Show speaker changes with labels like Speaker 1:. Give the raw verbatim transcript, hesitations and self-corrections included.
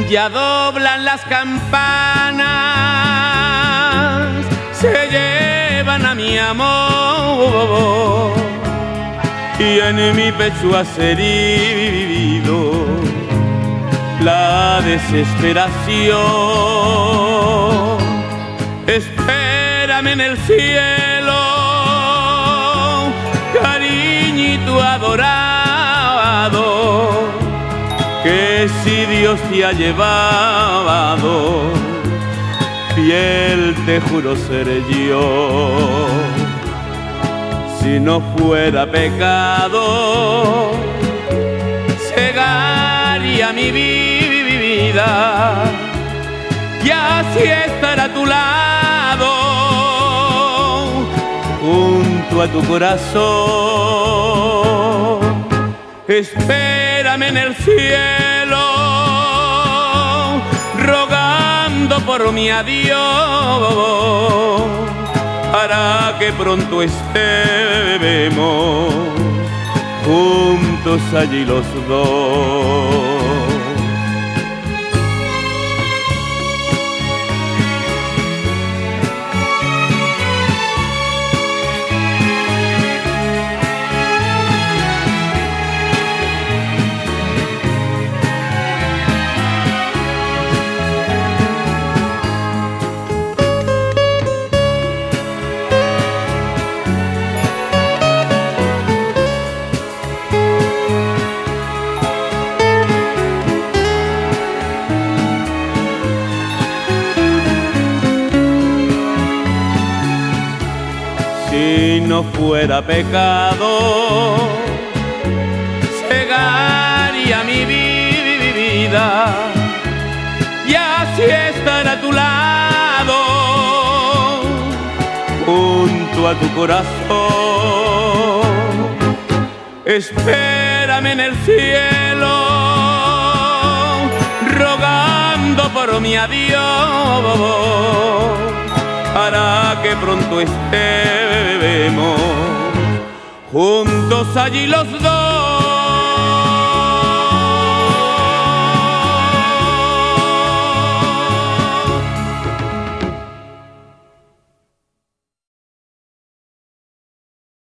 Speaker 1: Ya doblan las campanas, se llevan a mi amor, y en mi pecho has herido la desesperación. Espérame en el cielo, cariñito adorado, que si Dios te ha llevado, fiel te juro seré yo. Si no fuera pecado, cegaría mi vida y así estar a tu lado, junto a tu corazón. Espérame en el cielo, rogando por mi adiós, para que pronto estemos juntos allí los dos. Si no fuera pecado, cegaría mi vida y así estar a tu lado, junto a tu corazón. Espérame en el cielo, rogando por mi adiós, para que pronto estemos juntos allí los dos.